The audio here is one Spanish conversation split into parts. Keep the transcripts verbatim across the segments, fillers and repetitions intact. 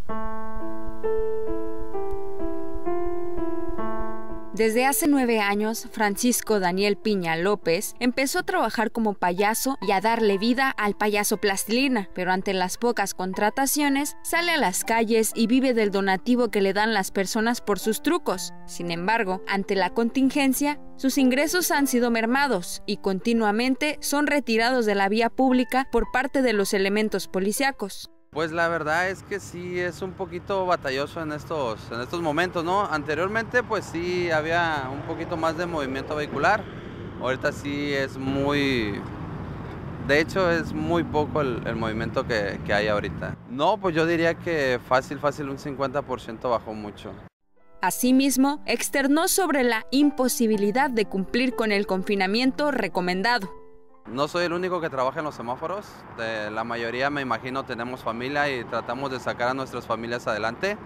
Desde hace nueve años, Francisco Daniel Piña López empezó a trabajar como payaso y a darle vida al payaso plastilina, pero ante las pocas contrataciones, sale a las calles y vive del donativo que le dan las personas por sus trucos. Sin embargo, ante la contingencia, sus ingresos han sido mermados y continuamente son retirados de la vía pública por parte de los elementos policíacos. Pues la verdad es que sí es un poquito batalloso en estos, en estos momentos, ¿no? Anteriormente pues sí había un poquito más de movimiento vehicular, ahorita sí es muy, de hecho es muy poco el, el movimiento que, que hay ahorita. No, pues yo diría que fácil, fácil un cincuenta por ciento bajó mucho. Asimismo, externó sobre la imposibilidad de cumplir con el confinamiento recomendado. No soy el único que trabaja en los semáforos, de la mayoría me imagino tenemos familia y tratamos de sacar a nuestras familias adelante.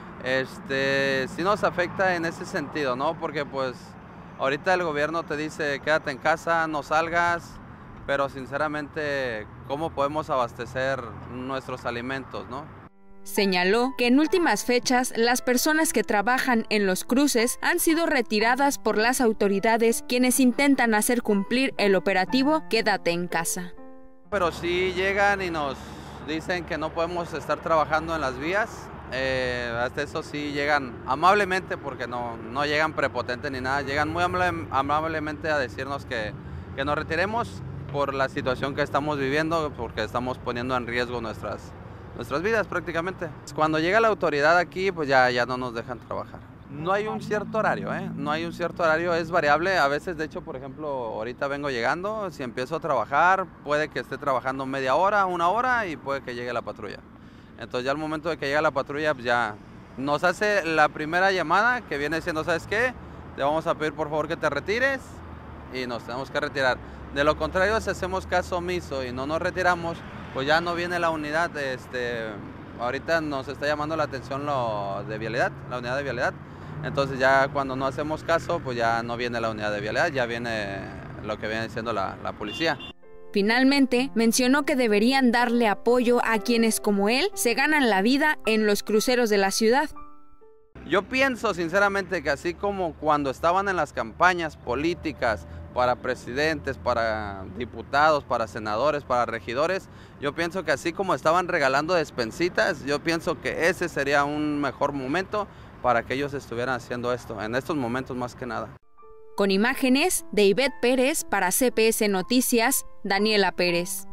Este, sí nos afecta en ese sentido, ¿no? Porque pues ahorita el gobierno te dice quédate en casa, no salgas, pero sinceramente, ¿cómo podemos abastecer nuestros alimentos, no? Señaló que en últimas fechas las personas que trabajan en los cruces han sido retiradas por las autoridades quienes intentan hacer cumplir el operativo Quédate en casa. Pero sí llegan y nos dicen que no podemos estar trabajando en las vías, eh, hasta eso sí llegan amablemente porque no, no llegan prepotentes ni nada, llegan muy amable, amablemente a decirnos que, que nos retiremos por la situación que estamos viviendo, porque estamos poniendo en riesgo nuestras nuestras vidas prácticamente. Cuando llega la autoridad aquí, pues ya, ya no nos dejan trabajar. No hay un cierto horario, ¿eh? No hay un cierto horario, es variable. A veces, de hecho, por ejemplo, ahorita vengo llegando, si empiezo a trabajar, puede que esté trabajando media hora, una hora y puede que llegue la patrulla. Entonces ya al momento de que llega la patrulla, pues ya nos hace la primera llamada que viene siendo, ¿sabes qué? Te vamos a pedir por favor que te retires y nos tenemos que retirar. De lo contrario, si hacemos caso omiso y no nos retiramos, pues ya no viene la unidad, este, ahorita nos está llamando la atención lo de vialidad, la unidad de vialidad, entonces ya cuando no hacemos caso, pues ya no viene la unidad de vialidad, ya viene lo que viene siendo la, la policía. Finalmente, mencionó que deberían darle apoyo a quienes como él se ganan la vida en los cruceros de la ciudad. Yo pienso sinceramente que así como cuando estaban en las campañas políticas, para presidentes, para diputados, para senadores, para regidores, yo pienso que así como estaban regalando despensitas, yo pienso que ese sería un mejor momento para que ellos estuvieran haciendo esto, en estos momentos más que nada. Con imágenes de Ivette Pérez para C P S Noticias, Daniela Pérez.